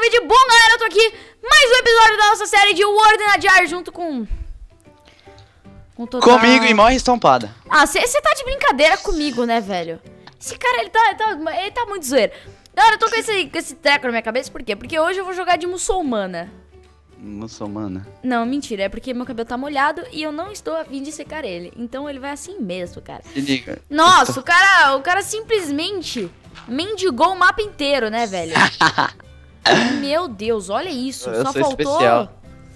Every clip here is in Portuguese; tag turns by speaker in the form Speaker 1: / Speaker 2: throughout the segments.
Speaker 1: vídeo bom, galera, eu tô aqui, mais um episódio da nossa série de World in a Jar, junto com Total...
Speaker 2: Comigo e morre estampada.
Speaker 1: Ah, você tá de brincadeira comigo, né, velho? Esse cara, ele tá muito zoeiro. Galera, eu tô com esse treco na minha cabeça, por quê? Porque hoje eu vou jogar de muçulmana.
Speaker 2: Muçulmana?
Speaker 1: Não, mentira, é porque meu cabelo tá molhado e eu não estou a fim de secar ele. Então ele vai assim mesmo, cara.
Speaker 2: Se liga.
Speaker 1: Nossa, o cara simplesmente mendigou o mapa inteiro, né, velho? Meu Deus, olha isso.
Speaker 2: Eu
Speaker 1: Só
Speaker 2: sou
Speaker 1: faltou...
Speaker 2: especial.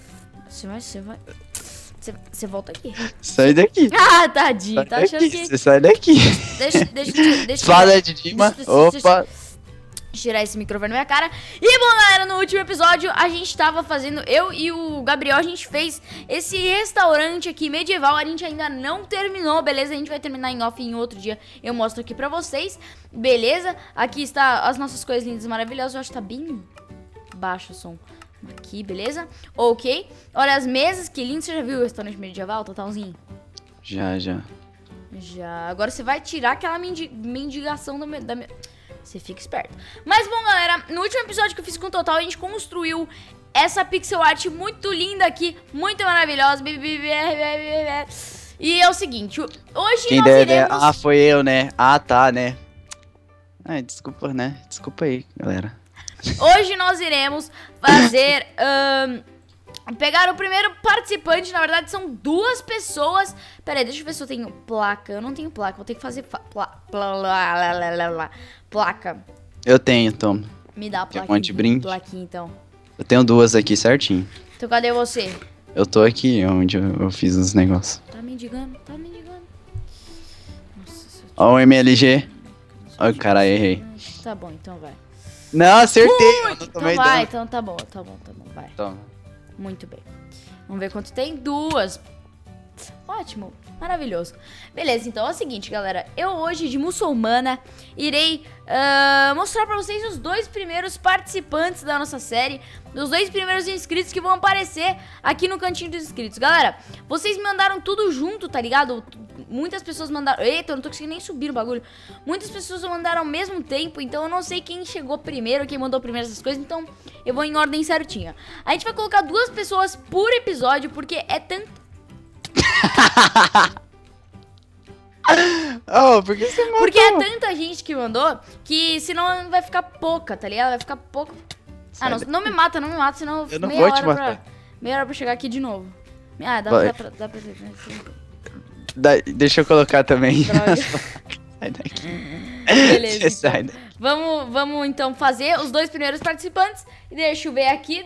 Speaker 1: Você volta aqui.
Speaker 2: Sai daqui.
Speaker 1: Ah, tadinho.
Speaker 2: Sai
Speaker 1: Tá achando
Speaker 2: daqui.
Speaker 1: que...
Speaker 2: Você sai daqui.
Speaker 1: Deixa
Speaker 2: Espada de Dima. Opa.
Speaker 1: Tirar esse microfone na minha cara. E bom, galera, no último episódio a gente tava fazendo, eu e o Gabriel, a gente fez esse restaurante aqui medieval. A gente ainda não terminou, beleza? A gente vai terminar em off em outro dia. Eu mostro aqui pra vocês, beleza? Aqui está as nossas coisas lindas e maravilhosas. Eu acho que tá bem baixo o som aqui, beleza? Ok. Olha as mesas, que lindo. Você já viu o restaurante medieval, Totalzinho?
Speaker 2: Já.
Speaker 1: Já. Agora você vai tirar aquela mendigação da minha... Você fica esperto. Mas bom, galera, no último episódio que eu fiz com o Total, a gente construiu essa pixel art muito linda aqui, muito maravilhosa. E é o seguinte, hoje
Speaker 2: Quem
Speaker 1: nós
Speaker 2: deve...
Speaker 1: iremos...
Speaker 2: Ah, foi eu, né? Ah, tá, né? Ai, desculpa, né? Desculpa aí, galera.
Speaker 1: Hoje nós iremos fazer... pegar o primeiro participante. Na verdade são duas pessoas. Pera aí, deixa eu ver se eu tenho placa. Eu não tenho placa, vou ter que fazer placa.
Speaker 2: Eu tenho, toma.
Speaker 1: Me dá a
Speaker 2: Tem um
Speaker 1: plaquinha.
Speaker 2: monte de brinde.
Speaker 1: Plaquinha, então.
Speaker 2: Eu tenho duas aqui certinho.
Speaker 1: Então cadê você?
Speaker 2: Eu tô aqui onde eu fiz os negócios.
Speaker 1: Tá mendigando, tá mendigando. Nossa, se eu
Speaker 2: Ó o MLG.
Speaker 1: te-
Speaker 2: Ai, cara, errei.
Speaker 1: Tá bom, então vai.
Speaker 2: Não, acertei. Eu não
Speaker 1: Então
Speaker 2: tomei
Speaker 1: vai,
Speaker 2: dano.
Speaker 1: então tá bom, vai.
Speaker 2: Toma.
Speaker 1: Muito bem. Vamos ver quanto tem. Duas. Ótimo, maravilhoso. Beleza, então é o seguinte, galera. Eu hoje, de muçulmana, irei mostrar pra vocês os dois primeiros participantes da nossa série. Os dois primeiros inscritos que vão aparecer aqui no cantinho dos inscritos. Galera, vocês me mandaram tudo junto, tá ligado? Muitas pessoas mandaram... Eita, eu não tô conseguindo nem subir o bagulho. Muitas pessoas mandaram ao mesmo tempo, então eu não sei quem chegou primeiro, quem mandou primeiro essas coisas, então eu vou em ordem certinha. A gente vai colocar duas pessoas por episódio, porque é tanto...
Speaker 2: Oh, por que você matou?
Speaker 1: Porque é tanta gente que mandou que senão vai ficar pouca, tá ligado? Vai ficar pouca. Ah, não me mata, senão
Speaker 2: eu não
Speaker 1: meia
Speaker 2: vou te
Speaker 1: hora
Speaker 2: matar.
Speaker 1: meia hora pra chegar aqui de novo. Ah, dá pra
Speaker 2: Deixa eu colocar também.
Speaker 1: Droga.
Speaker 2: Sai daqui.
Speaker 1: Beleza,
Speaker 2: Você sai daqui.
Speaker 1: Vamos então fazer os dois primeiros participantes. Deixa eu ver aqui.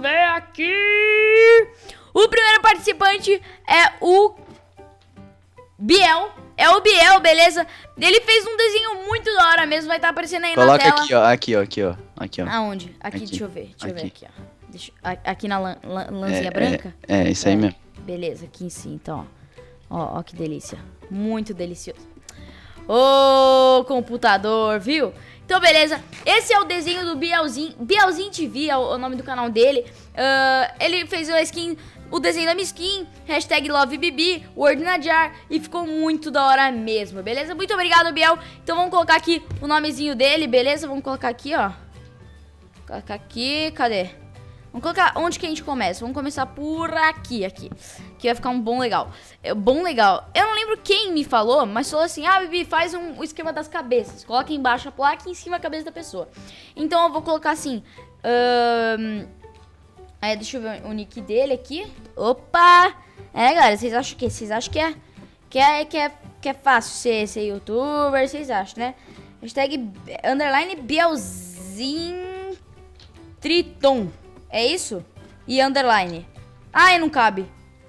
Speaker 1: O primeiro participante é o Biel. É o Biel, beleza? Ele fez um desenho muito da hora mesmo. Vai estar aparecendo aí
Speaker 2: Coloca
Speaker 1: na tela.
Speaker 2: aqui, ó.
Speaker 1: Aonde? Aqui, deixa eu ver. Aqui, ó. Aqui na lãzinha branca?
Speaker 2: É, isso aí mesmo.
Speaker 1: Beleza, aqui em cima, então, ó. Ó, que delícia. Muito delicioso. Ô, computador, viu? Então, beleza. Esse é o desenho do Bielzinho. Bielzinho TV é o nome do canal dele. Ele fez a skin, o desenho da minha skin, hashtag LoveBibi, Word in a Jar, e ficou muito da hora mesmo, beleza? Muito obrigado, Biel. Então vamos colocar aqui o nomezinho dele, beleza? Vamos colocar aqui, ó. Colocar aqui, cadê? Vamos colocar onde que a gente começa? Vamos começar por aqui. Que vai ficar um bom legal. Bom legal. Eu não lembro quem me falou, mas falou assim: ah, Bibi, faz o esquema das cabeças. Coloca embaixo a placa e em cima a cabeça da pessoa. Então eu vou colocar assim. Aí deixa eu ver o nick dele aqui. Opa! Galera, vocês acham o quê? Vocês acham que é fácil ser youtuber? Vocês acham, né? Hashtag underline Bielzinho Triton. É isso? E underline. Ai, não cabe.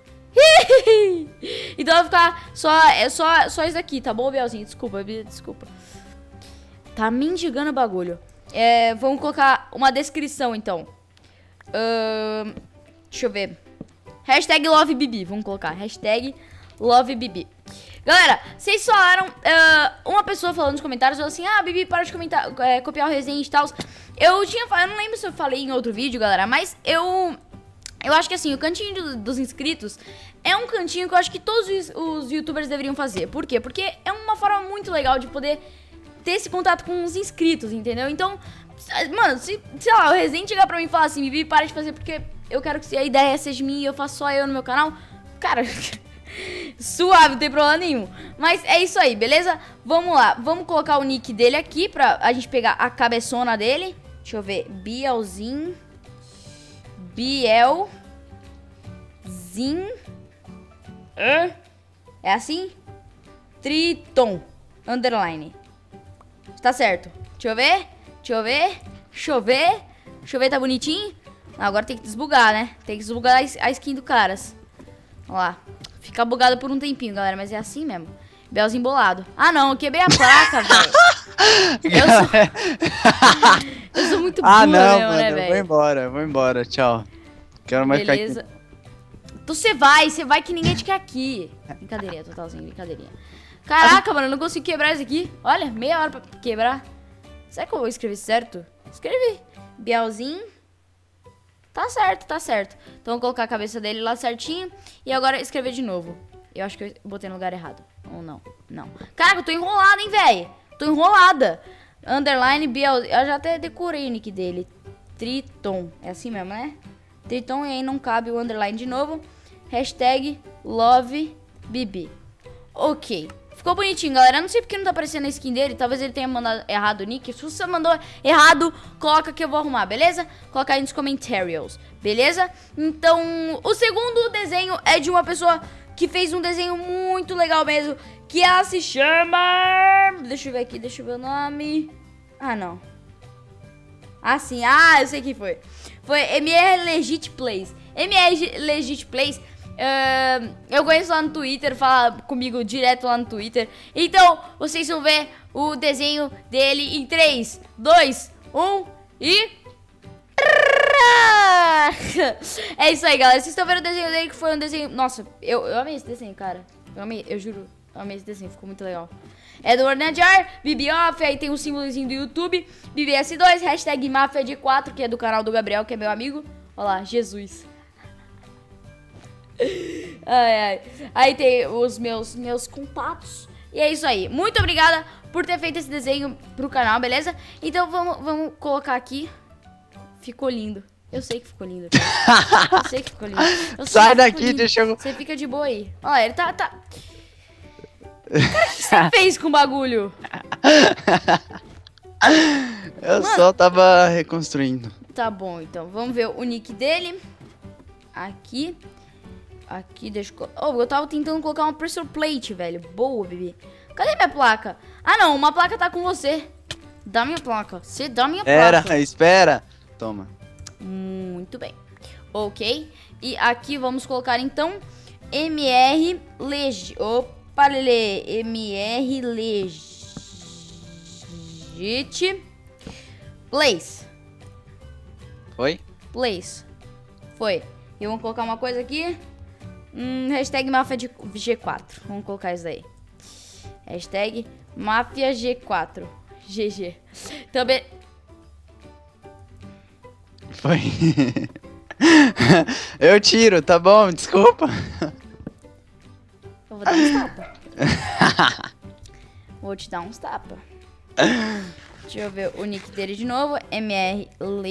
Speaker 1: Então vai ficar só isso daqui, tá bom, Bielzinho? Desculpa. Tá mendigando o bagulho. Vamos colocar uma descrição, então. Deixa eu ver. Hashtag LoveBibi. Vamos colocar. Hashtag LoveBibi. Galera, vocês falaram... uma pessoa falou nos comentários, falou assim: ah, Bibi, para de comentar, copiar o Resident e tal. Eu não lembro se eu falei em outro vídeo, galera, mas eu acho que assim, o cantinho dos inscritos é um cantinho que eu acho que todos os youtubers deveriam fazer. Por quê? Porque é uma forma muito legal de poder ter esse contato com os inscritos, entendeu? Então, Mano, sei lá, o Resident chegar pra mim e falar assim, Bibi, para de fazer porque eu quero que a ideia seja minha e eu faço só eu no meu canal. Cara, suave, não tem problema nenhum. Mas é isso aí, beleza? Vamos lá, vamos colocar o nick dele aqui pra a gente pegar a cabeçona dele. Deixa eu ver, Bielzinho. Bielzin. É assim? Triton. Underline. Tá certo. Deixa eu ver. Deixa eu ver. Deixa eu ver. Deixa eu ver, tá bonitinho? Não, agora tem que desbugar, né? Tem que desbugar a skin do caras. Olha lá. Fica bugado por um tempinho, galera. Mas é assim mesmo. Belzinho embolado. Ah, não. Eu quebrei a placa, velho. Eu sou muito burra
Speaker 2: não,
Speaker 1: mesmo,
Speaker 2: mano,
Speaker 1: né,
Speaker 2: eu
Speaker 1: velho?
Speaker 2: vou embora. Tchau. Quero mais ficar aqui.
Speaker 1: Beleza. Então você vai que ninguém te quer aqui. Brincadeirinha, totalzinho, brincadeirinha. Caraca, mano, eu não consigo quebrar isso aqui. Olha, meia hora pra quebrar. Será que eu vou escrever certo? Escrevi. Bielzinho. Tá certo, tá certo. Então vou colocar a cabeça dele lá certinho. E agora escrever de novo. Eu acho que eu botei no lugar errado. Ou não, não. Caraca, eu tô enrolada, hein, velho. Tô enrolada. Underline Bielzinho. Eu já até decorei o nick dele. Triton. É assim mesmo, né? Triton, e aí não cabe o underline de novo. Hashtag LoveBibi. Ok. Ficou bonitinho, galera. Eu não sei porque não tá aparecendo a skin dele. Talvez ele tenha mandado errado o nick. Se você mandou errado, coloca que eu vou arrumar, beleza? Coloca aí nos comentários, beleza? Então, o segundo desenho é de uma pessoa que fez um desenho muito legal mesmo. Que ela se chama... Deixa eu ver aqui, deixa eu ver o nome. Ah, não. Ah, sim. Ah, eu sei quem foi. Foi MR Legit Plays. MR Legit Plays... eu conheço lá no Twitter, fala comigo direto lá no Twitter. Então, vocês vão ver o desenho dele em 3, 2, 1 e... É isso aí, galera. Vocês estão vendo o desenho dele, que foi um desenho... Nossa, eu amei esse desenho, cara. Eu amei, eu juro. Eu amei esse desenho, ficou muito legal. É do Ornajar, BibOff, aí tem um símbolozinho do YouTube, BBS2, hashtag MafiaD4, que é do canal do Gabriel, que é meu amigo. Olha lá, Jesus. Ai, ai. Aí tem os meus contatos. E é isso aí. Muito obrigada por ter feito esse desenho pro canal, beleza? Então vamos colocar aqui. Ficou lindo. Eu sei que ficou lindo. Eu sei que ficou lindo.
Speaker 2: Sai daqui, deixa eu...
Speaker 1: Você fica de boa aí. Olha, ele tá... Cara, o que você fez com o bagulho?
Speaker 2: Eu só tava reconstruindo.
Speaker 1: Tá bom, então. Vamos ver o nick dele. Aqui. Aqui, deixa eu... Oh, eu tava tentando colocar uma pressure plate, velho. Boa, Bibi. Cadê minha placa? Ah, não. Uma placa tá com você. Dá minha placa. Você dá minha placa.
Speaker 2: Espera. Toma.
Speaker 1: Muito bem. Ok. E aqui vamos colocar, então, MR Legit... Opa, Lele. MR Legit Place.
Speaker 2: Foi?
Speaker 1: Place. Foi. E vamos colocar uma coisa aqui. Hashtag Máfia G4. Vamos colocar isso daí. Hashtag Máfia G4. GG. Também.
Speaker 2: Foi. Eu tiro, tá bom? Desculpa.
Speaker 1: Eu vou dar uns tapa. Vou te dar uns tapa. Deixa eu ver o nick dele de novo. MR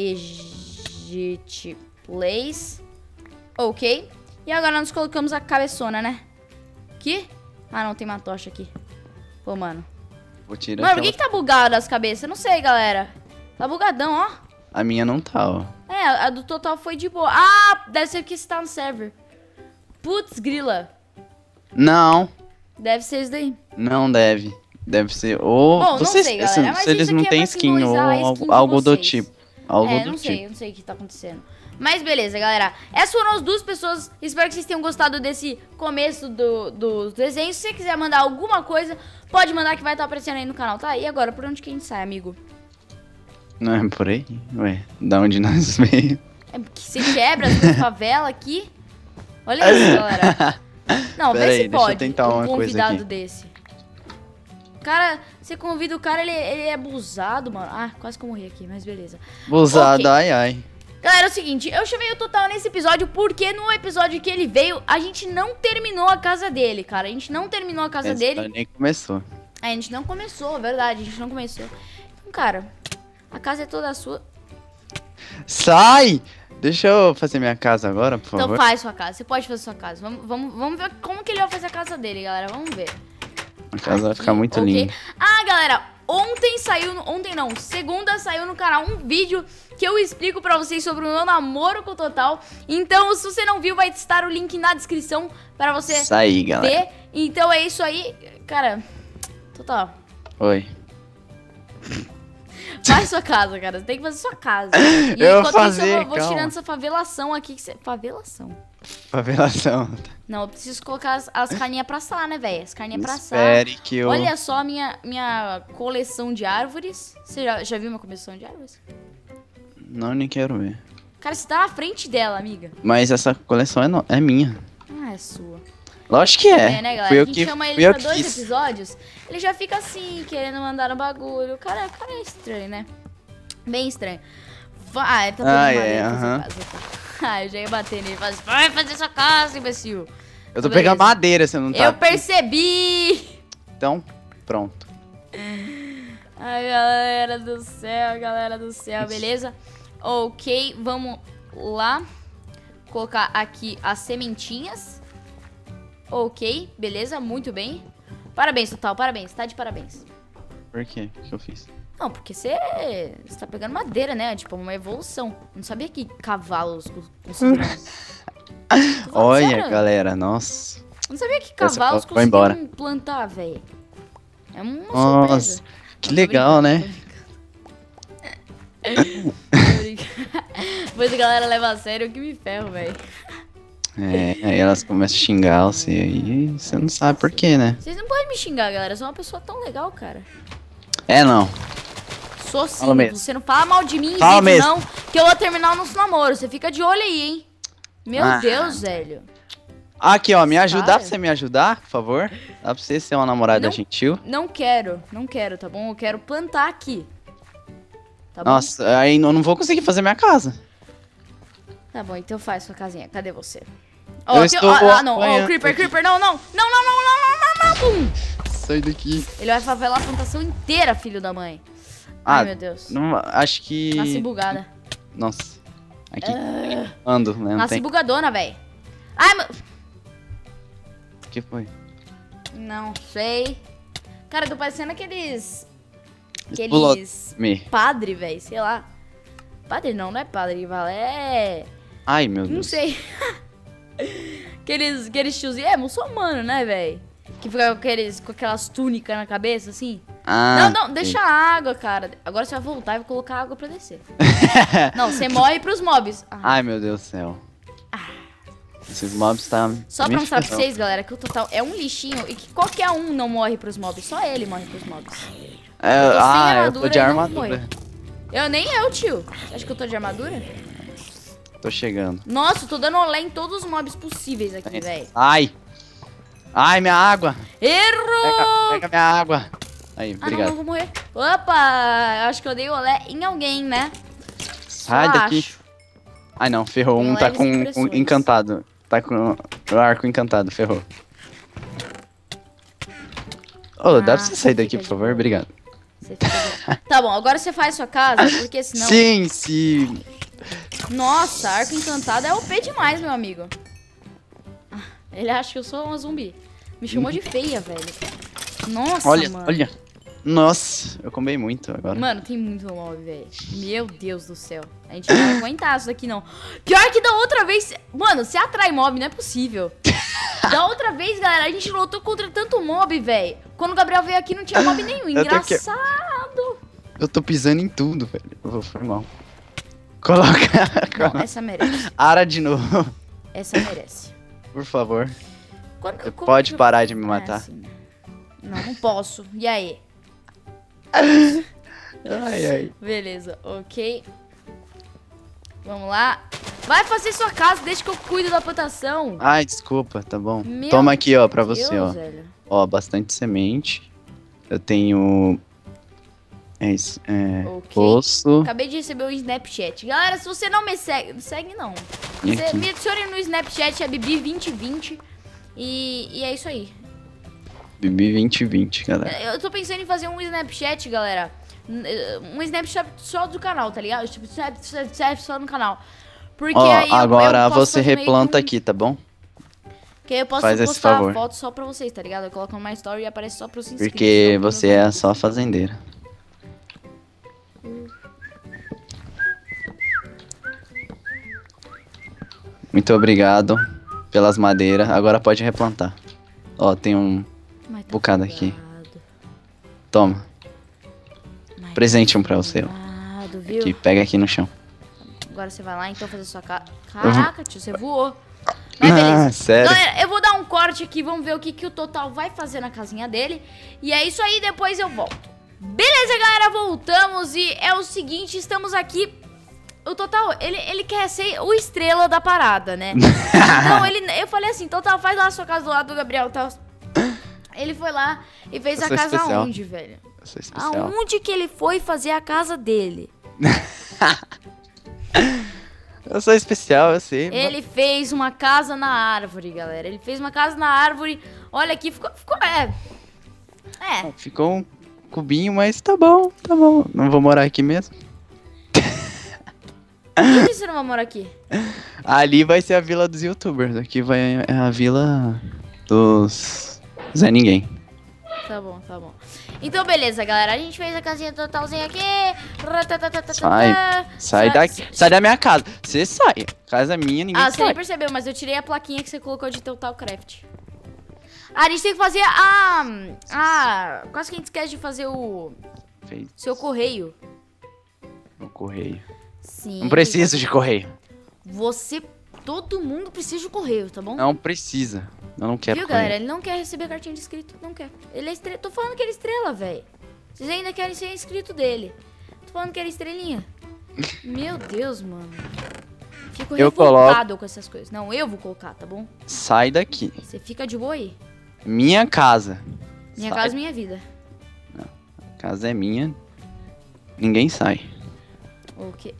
Speaker 1: Legit Place. Ok. E agora nós colocamos a cabeçona, né? Aqui? Ah, não, tem uma tocha aqui. Pô, mano.
Speaker 2: Vou tirar.
Speaker 1: Mano, por que tá bugado as cabeças? Eu não sei, galera. Tá bugadão, ó.
Speaker 2: A minha não tá, ó.
Speaker 1: É, a do total foi de boa. Ah, deve ser porque você tá no server. Putz, grila.
Speaker 2: Não.
Speaker 1: Deve ser isso daí.
Speaker 2: Não deve. Deve ser. Ou.
Speaker 1: Bom, não sei, galera. Mas
Speaker 2: se eles
Speaker 1: isso
Speaker 2: não
Speaker 1: aqui é
Speaker 2: têm
Speaker 1: pra
Speaker 2: skin ou
Speaker 1: simbolizar a skin de
Speaker 2: algo do
Speaker 1: vocês.
Speaker 2: tipo. Algo do
Speaker 1: não
Speaker 2: tipo.
Speaker 1: sei, eu não sei o que tá acontecendo. Mas beleza, galera. Essas foram as duas pessoas. Espero que vocês tenham gostado desse começo do desenho. Se você quiser mandar alguma coisa, pode mandar que vai estar aparecendo aí no canal, tá? E agora, por onde que a gente sai, amigo?
Speaker 2: Não é por aí? Ué, da onde nós veio?
Speaker 1: É que você quebra as favelas aqui. Olha isso, galera. Não,
Speaker 2: Pera
Speaker 1: vê
Speaker 2: aí,
Speaker 1: se
Speaker 2: deixa eu
Speaker 1: pode
Speaker 2: tentar
Speaker 1: um
Speaker 2: uma coisa
Speaker 1: convidado
Speaker 2: aqui.
Speaker 1: desse. Cara, você convida o cara, ele é abusado, mano. Ah, quase que eu morri aqui, mas beleza.
Speaker 2: Busado,
Speaker 1: Ok.
Speaker 2: ai, ai.
Speaker 1: Galera, é o seguinte, eu chamei o Total nesse episódio porque no episódio que ele veio, a gente não terminou a casa dele, cara. A gente não terminou a casa dele.
Speaker 2: Nem começou.
Speaker 1: A gente não começou, verdade, a gente não começou. Então, cara, A casa é toda sua.
Speaker 2: Sai! Deixa eu fazer minha casa agora, por favor.
Speaker 1: Então faz sua casa. Você pode fazer sua casa. Vamos ver como que ele vai fazer a casa dele, galera. Vamos ver.
Speaker 2: A casa vai ficar muito
Speaker 1: ok.
Speaker 2: linda.
Speaker 1: Ah, galera, ontem saiu... Ontem não, segunda saiu no canal um vídeo que eu explico pra vocês sobre o meu namoro com o Total. Então, se você não viu, vai estar o link na descrição pra você
Speaker 2: Isso aí, galera.
Speaker 1: ver. Então é isso aí. Cara, Total,
Speaker 2: Oi.
Speaker 1: faz sua casa, cara. Você tem que fazer sua casa. E
Speaker 2: Eu vou
Speaker 1: enquanto
Speaker 2: fazer,
Speaker 1: isso, eu vou
Speaker 2: calma.
Speaker 1: tirando essa favelação aqui. Favelação?
Speaker 2: Favelação.
Speaker 1: Não, eu preciso colocar as carninhas pra assar, né, velho? As carninhas pra assar.
Speaker 2: Espere que eu...
Speaker 1: Olha só a minha coleção de árvores. Você já viu minha coleção de árvores?
Speaker 2: Não, nem quero ver.
Speaker 1: Cara, você tá na frente dela, amiga.
Speaker 2: Mas essa coleção é minha.
Speaker 1: Ah, é sua.
Speaker 2: Lógico que é.
Speaker 1: É, né, galera?
Speaker 2: Fui
Speaker 1: A
Speaker 2: eu
Speaker 1: gente
Speaker 2: que,
Speaker 1: chama
Speaker 2: fui
Speaker 1: ele
Speaker 2: eu
Speaker 1: pra
Speaker 2: que
Speaker 1: 2
Speaker 2: fiz.
Speaker 1: episódios, ele já fica assim, querendo mandar no bagulho. O cara é estranho, né? Bem estranho. Vai, tá todo
Speaker 2: é,
Speaker 1: maluco
Speaker 2: aham.
Speaker 1: fazer sua casa. Ah, eu já ia bater nele. Vai fazer sua casa, imbecil.
Speaker 2: Eu tô
Speaker 1: Beleza.
Speaker 2: pegando madeira, você não tá?
Speaker 1: Eu percebi!
Speaker 2: Então, pronto.
Speaker 1: Ai, galera do céu, beleza? Ok, vamos lá. Colocar aqui as sementinhas. Ok, beleza, muito bem. Parabéns, Total, parabéns, tá de parabéns.
Speaker 2: Por quê? O que eu fiz?
Speaker 1: Não, porque você tá pegando madeira, né? Tipo, uma evolução. Não sabia que cavalos conseguiram... Tô falando
Speaker 2: Olha,
Speaker 1: sério.
Speaker 2: galera, nossa.
Speaker 1: Não sabia que
Speaker 2: Essa
Speaker 1: cavalos
Speaker 2: foto vai embora.
Speaker 1: conseguiram plantar, velho. É uma
Speaker 2: Nossa,
Speaker 1: surpresa.
Speaker 2: que
Speaker 1: Não, tô
Speaker 2: legal,
Speaker 1: brincando,
Speaker 2: né?
Speaker 1: Tô brincando. Depois a galera leva a sério, eu que me ferro, velho.
Speaker 2: É, aí elas começam a xingar você aí você não sabe por quê, né?
Speaker 1: Vocês não podem me xingar, galera. Eu sou uma pessoa tão legal, cara.
Speaker 2: É, não.
Speaker 1: Sou sim.
Speaker 2: Fala mesmo.
Speaker 1: Você não fala mal de mim em
Speaker 2: Fala
Speaker 1: vídeo,
Speaker 2: mesmo.
Speaker 1: não. Que eu vou terminar o nosso namoro. Você fica de olho aí, hein? Meu
Speaker 2: Ah.
Speaker 1: Deus, velho.
Speaker 2: Aqui, ó, me ajudar
Speaker 1: Cara.
Speaker 2: pra você me ajudar, por favor? Dá pra você ser uma namorada
Speaker 1: Não.
Speaker 2: gentil?
Speaker 1: Não quero, tá bom? Eu quero plantar aqui. Tá bom?
Speaker 2: Nossa, aí eu não vou conseguir fazer minha casa.
Speaker 1: Tá bom, então faz sua casinha. Cadê você?
Speaker 2: Eu
Speaker 1: Ó,
Speaker 2: estou
Speaker 1: não. Ó,
Speaker 2: apanhando
Speaker 1: Creeper,
Speaker 2: aqui.
Speaker 1: Creeper. Não. Pum.
Speaker 2: Sai daqui.
Speaker 1: Ele vai favelar a plantação inteira, filho da mãe.
Speaker 2: Ah,
Speaker 1: Ai, meu Deus.
Speaker 2: Não, acho que...
Speaker 1: Nasci bugada.
Speaker 2: Nossa. Aqui. Ando, né? Não
Speaker 1: Nasci
Speaker 2: tem...
Speaker 1: bugadona, velho. Ai, meu...
Speaker 2: O que foi?
Speaker 1: Não sei. Cara, eu tô parecendo aqueles...
Speaker 2: Pulou.
Speaker 1: Aqueles...
Speaker 2: Me.
Speaker 1: Padre, velho. Sei lá. Padre não é padre que fala. É...
Speaker 2: Ai, meu Deus.
Speaker 1: Não sei. aqueles tiozinhos... É muçulmano, né, velho? Que fica com aquelas túnicas na cabeça, assim.
Speaker 2: Ah,
Speaker 1: Não, deixa a água, cara. Agora você vai voltar e vai colocar água pra descer. Não, você morre pros mobs. Ah.
Speaker 2: Ai, meu Deus do céu. Esses mobs tá...
Speaker 1: Só pra
Speaker 2: me
Speaker 1: mostrar pra
Speaker 2: ferrando.
Speaker 1: vocês, galera, que o Total é um lixinho e que qualquer um não morre pros mobs. Só ele morre pros mobs.
Speaker 2: É,
Speaker 1: tô sem
Speaker 2: eu tô
Speaker 1: armadura
Speaker 2: de
Speaker 1: e não
Speaker 2: armadura.
Speaker 1: Nem eu, tio. Você acha que eu tô de armadura?
Speaker 2: Tô chegando.
Speaker 1: Nossa, eu tô dando olé em todos os mobs possíveis aqui, velho.
Speaker 2: Ai! Ai, minha água!
Speaker 1: Errou!
Speaker 2: Pega minha água! Aí,
Speaker 1: Ah, não,
Speaker 2: obrigado.
Speaker 1: eu vou morrer. Opa! Acho que eu dei olé em alguém, né?
Speaker 2: Sai
Speaker 1: Só
Speaker 2: daqui.
Speaker 1: acho.
Speaker 2: Ai, não, ferrou.
Speaker 1: Tem
Speaker 2: Um tá
Speaker 1: leves
Speaker 2: com
Speaker 1: impressões.
Speaker 2: encantado. Tá com o arco encantado, ferrou. Ô, dá pra você sair daqui,
Speaker 1: fica
Speaker 2: por
Speaker 1: de
Speaker 2: favor?
Speaker 1: boa.
Speaker 2: Obrigado.
Speaker 1: Você fica de- Tá bom, agora você faz sua casa, porque senão...
Speaker 2: Sim, sim.
Speaker 1: Nossa, arco encantado é OP demais, meu amigo. Ah, ele acha que eu sou uma zumbi. Me chamou de feia, velho. Nossa,
Speaker 2: Olha,
Speaker 1: mano.
Speaker 2: olha. Nossa, eu comi muito agora.
Speaker 1: Mano, tem muito mob, velho. Meu Deus do céu. A gente não vai aguentar isso daqui, não. Pior que da outra vez... Mano, você atrai mob, não é possível. Da outra vez, galera, a gente lutou contra tanto mob, velho. Quando o Gabriel veio aqui, não tinha mob nenhum.
Speaker 2: Eu tô aqui.
Speaker 1: Engraçado.
Speaker 2: Eu tô pisando em tudo, velho. Foi mal. Coloca.
Speaker 1: Não, essa merece.
Speaker 2: Ara de novo,
Speaker 1: Essa merece.
Speaker 2: por favor.
Speaker 1: Como
Speaker 2: Pode
Speaker 1: que eu-
Speaker 2: parar de me
Speaker 1: Ah,
Speaker 2: matar.
Speaker 1: assim. Não posso. E aí?
Speaker 2: Ai, ai.
Speaker 1: Beleza, ok. Vamos lá. Vai fazer sua casa, deixa que eu cuido da plantação.
Speaker 2: Ai, desculpa, tá bom.
Speaker 1: Meu
Speaker 2: Toma aqui, ó, pra
Speaker 1: Deus,
Speaker 2: você, ó.
Speaker 1: velho.
Speaker 2: Ó, bastante semente. Eu tenho... É isso,
Speaker 1: Ok.
Speaker 2: poço.
Speaker 1: Acabei de receber um Snapchat. Galera, se você não me segue... Segue não.
Speaker 2: E
Speaker 1: Você
Speaker 2: aqui.
Speaker 1: me adicione no Snapchat, é Bibi2020. E é isso aí.
Speaker 2: Bibi 2020, galera.
Speaker 1: Eu tô pensando em fazer um Snapchat, galera. Um Snapchat só do canal, tá ligado? Tipo, Snapchat só no canal. Porque
Speaker 2: Ó,
Speaker 1: aí
Speaker 2: agora
Speaker 1: eu posso
Speaker 2: você
Speaker 1: fazer meio que
Speaker 2: replanta aqui, tá bom?
Speaker 1: Porque aí eu posso
Speaker 2: Faz esse
Speaker 1: postar
Speaker 2: favor.
Speaker 1: foto só pra vocês, tá ligado? Eu coloco numa story e aparece só pros inscritos.
Speaker 2: Porque
Speaker 1: não pros
Speaker 2: você
Speaker 1: meus
Speaker 2: é
Speaker 1: amigos.
Speaker 2: só fazendeira. Muito obrigado pelas madeiras. Agora pode replantar. Ó, tem um
Speaker 1: Mas tá
Speaker 2: bocado aqui.
Speaker 1: folgado.
Speaker 2: Toma.
Speaker 1: Mas
Speaker 2: Presente
Speaker 1: tá
Speaker 2: um pra você, ó.
Speaker 1: folgado, viu?
Speaker 2: Aqui, pega aqui no chão.
Speaker 1: Agora você vai lá então fazer sua casa. Caraca, tio, você voou. Mas
Speaker 2: Ah,
Speaker 1: beleza.
Speaker 2: sério?
Speaker 1: Galera, eu vou dar um corte aqui, vamos ver o que o Total vai fazer na casinha dele. E é isso aí, depois eu volto. Beleza, galera, voltamos e é o seguinte, estamos aqui. O Total, ele quer ser o estrela da parada, né? Então, eu falei assim, Total, faz lá a sua casa do lado do Gabriel. Tal. Ele foi lá e fez
Speaker 2: Eu
Speaker 1: a
Speaker 2: sou
Speaker 1: casa
Speaker 2: especial.
Speaker 1: aonde, velho?
Speaker 2: Eu sou especial.
Speaker 1: Aonde que ele foi fazer a casa dele?
Speaker 2: Eu sou especial, eu sei.
Speaker 1: Ele fez uma casa na árvore, galera. Ele fez uma casa na árvore. Olha aqui, ficou
Speaker 2: Ficou um cubinho, mas tá bom, tá bom. Não vou morar aqui mesmo.
Speaker 1: Por que você não vai morar aqui?
Speaker 2: Ali vai ser a vila dos youtubers. Aqui vai a vila dos Zé Ninguém.
Speaker 1: Tá bom, tá bom. Então, beleza, galera. A gente fez a casinha totalzinha aqui.
Speaker 2: Sai daqui. Sai da minha casa. Você sai. Casa é minha, ninguém
Speaker 1: Ah, você nem
Speaker 2: sai.
Speaker 1: percebeu, mas eu tirei a plaquinha que você colocou de Total Craft. Ah, a gente tem que fazer quase que a gente esquece de fazer o
Speaker 2: Fez
Speaker 1: seu correio.
Speaker 2: o correio.
Speaker 1: Sim.
Speaker 2: Não preciso de correio.
Speaker 1: Todo mundo precisa de correio, tá bom?
Speaker 2: Não precisa. Eu não quero
Speaker 1: Viu,
Speaker 2: correio.
Speaker 1: galera? Ele não quer receber cartinha de inscrito. Não quer. Ele é estrela. Tô falando que ele é estrela, velho. Vocês ainda querem ser inscrito dele. Tô falando que ele é estrelinha. Meu Deus, mano. Fico
Speaker 2: Eu
Speaker 1: revoltado com essas coisas. Não, eu vou colocar, tá bom?
Speaker 2: Sai daqui.
Speaker 1: Você fica de boa aí.
Speaker 2: Minha casa.
Speaker 1: Minha
Speaker 2: Sai.
Speaker 1: casa, minha vida.
Speaker 2: A casa é minha. Ninguém sai.
Speaker 1: O quê?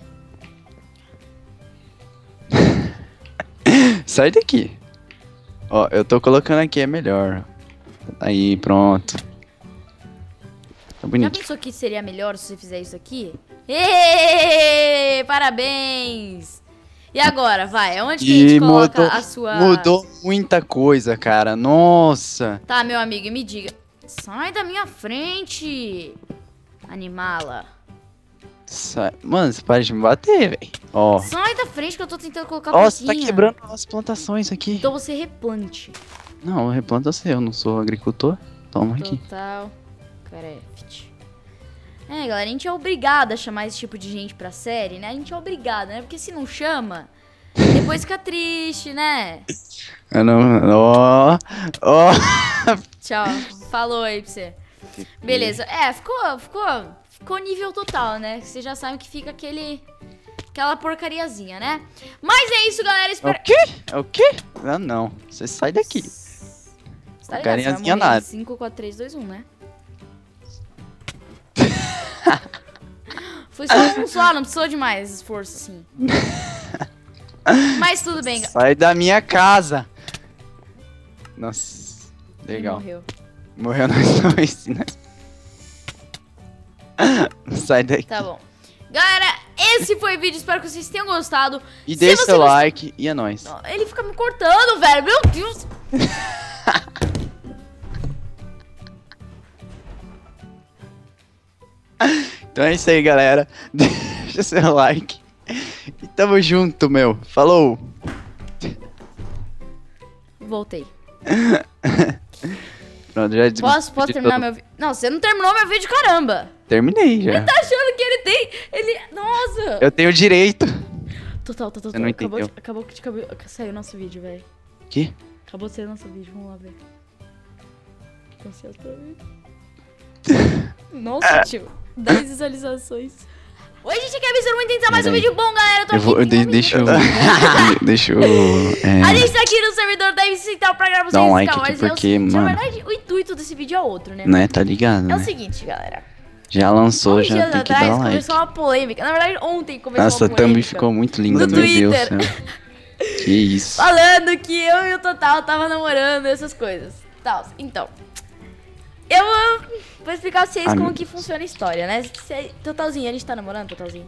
Speaker 2: Sai daqui. Ó, eu tô colocando aqui, é melhor. Aí, pronto. Tá
Speaker 1: Já
Speaker 2: bonito.
Speaker 1: pensou que seria melhor se você fizer isso aqui? Êêêê! Parabéns! E agora, vai? Onde que a gente coloca a sua...
Speaker 2: Mudou muita coisa, cara. Nossa.
Speaker 1: Tá, meu amigo, me diga. Sai da minha frente! Animala.
Speaker 2: Mano, você para de me bater, velho. Ó.
Speaker 1: Sai da frente que eu tô tentando colocar a
Speaker 2: Ó, você tá
Speaker 1: plaquinha.
Speaker 2: quebrando as plantações aqui.
Speaker 1: Então você replante.
Speaker 2: Não, replanta você. Eu não sou agricultor. Toma aqui.
Speaker 1: Total Craft. É, galera, a gente é obrigado a chamar esse tipo de gente pra série, né? A gente é obrigado, né? Porque se não chama, depois fica triste, né?
Speaker 2: Eu não... Ó. Ó.
Speaker 1: Tchau. Falou aí pra você. Beleza. É, ficou nível total, né? Vocês já sabem que fica aquela porcariazinha, né? Mas é isso, galera. Espero...
Speaker 2: O quê? É o quê? Ah, não. Você sai daqui.
Speaker 1: Você tá ligado? Você vai
Speaker 2: Porcariazinha
Speaker 1: morrer em
Speaker 2: nada.
Speaker 1: 5, 4, 3, 2, 1, né? Foi só, não precisou de mais esforço, assim. Mas tudo bem, galera.
Speaker 2: Sai da minha casa. Nossa.
Speaker 1: Ele
Speaker 2: Legal.
Speaker 1: morreu.
Speaker 2: Morreu nós dois, né? Sai daí.
Speaker 1: Tá bom. Galera, esse foi o vídeo. Espero que vocês tenham gostado.
Speaker 2: E
Speaker 1: Se
Speaker 2: deixa
Speaker 1: você
Speaker 2: seu
Speaker 1: gostou-
Speaker 2: like e é nóis.
Speaker 1: Ele fica me cortando, velho. Meu Deus.
Speaker 2: Então é isso aí, galera. Deixa seu like. E tamo junto, meu. Falou.
Speaker 1: Voltei.
Speaker 2: Pronto, já
Speaker 1: Posso terminar meu vídeo? Não, você não terminou meu vídeo, caramba.
Speaker 2: Terminei já.
Speaker 1: Tá achando que ele tem... Nossa.
Speaker 2: Eu tenho direito.
Speaker 1: Total.
Speaker 2: Você não entendeu.
Speaker 1: Acabou que saiu o nosso vídeo, velho.
Speaker 2: Que?
Speaker 1: Acabou de sair o nosso vídeo. Vamos lá ver. Cancela pra mim. Nossa, tio. 10 visualizações. Oi, gente, aqui é a Missão muito tentar mais um
Speaker 2: Peraí.
Speaker 1: vídeo bom, galera. Eu tô
Speaker 2: Eu vou.
Speaker 1: aqui.
Speaker 2: Deixa eu. Deixa eu.
Speaker 1: A gente tá aqui no servidor da MC Central pra gravar
Speaker 2: Dá um
Speaker 1: vocês
Speaker 2: like
Speaker 1: calma,
Speaker 2: aqui,
Speaker 1: mas é o
Speaker 2: porque,
Speaker 1: seguinte,
Speaker 2: mano-
Speaker 1: na verdade, o intuito desse vídeo é outro, né?
Speaker 2: Né, tá ligado,
Speaker 1: É o
Speaker 2: né?
Speaker 1: seguinte, galera.
Speaker 2: Já lançou,
Speaker 1: Uns
Speaker 2: já
Speaker 1: dias
Speaker 2: tem que
Speaker 1: atrás
Speaker 2: dar like.
Speaker 1: começou uma polêmica. Na verdade, ontem começou
Speaker 2: Nossa,
Speaker 1: uma
Speaker 2: a
Speaker 1: polêmica.
Speaker 2: thumb ficou muito linda,
Speaker 1: No
Speaker 2: meu Deus do
Speaker 1: Twitter.
Speaker 2: céu. Que isso.
Speaker 1: Falando que eu e o Total tava namorando, essas coisas. Tal. Então, vou explicar pra vocês como que funciona a história, né? Totalzinho, a gente tá namorando, Totalzinho?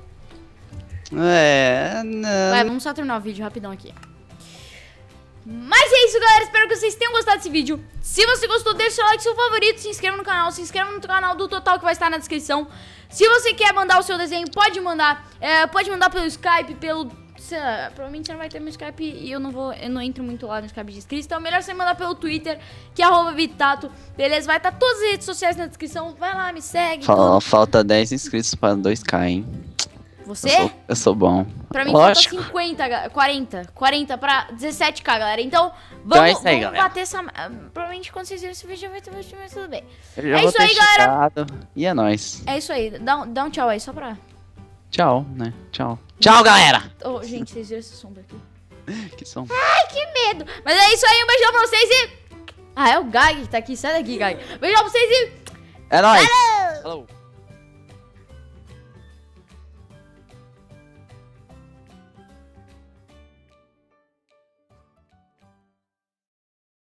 Speaker 2: Não.
Speaker 1: Vai, vamos só terminar o vídeo rapidão aqui. Mas é isso, galera. Espero que vocês tenham gostado desse vídeo. Se você gostou, deixa seu like, seu favorito. Se inscreva no canal. Se inscreva no canal do Total, que vai estar na descrição. Se você quer mandar o seu desenho, pode mandar. Pode mandar pelo Skype, pelo... Sei lá, provavelmente você não vai ter meu Skype e eu não entro muito lá no Skype de inscritos. Então é melhor você mandar pelo Twitter, que é @Vitato. Beleza? Vai estar todas as redes sociais na descrição. Vai lá, me segue.
Speaker 2: Falta 10 inscritos para 2K, hein?
Speaker 1: Você?
Speaker 2: Eu sou bom.
Speaker 1: Pra mim
Speaker 2: Lógico.
Speaker 1: falta 50, 40 pra 17k, galera. Então,
Speaker 2: Então é
Speaker 1: vamos,
Speaker 2: isso aí,
Speaker 1: vamos
Speaker 2: galera.
Speaker 1: bater essa... Provavelmente quando vocês verem esse vídeo já vai ter vídeo, mas tudo bem.
Speaker 2: Eu já
Speaker 1: É
Speaker 2: vou
Speaker 1: isso
Speaker 2: ter
Speaker 1: aí, galera.
Speaker 2: chegado. E é nóis.
Speaker 1: É isso aí. Dá um tchau aí, só pra...
Speaker 2: Tchau, né? Tchau. Tchau, galera!
Speaker 1: Oh, gente, vocês viram essa sombra aqui?
Speaker 2: Que som.
Speaker 1: Ai, que medo. Mas é isso aí, um beijão pra vocês e... Ah, é o Gag que tá aqui. Sai daqui, Gag. Beijão pra vocês e...
Speaker 2: É nóis! Falou!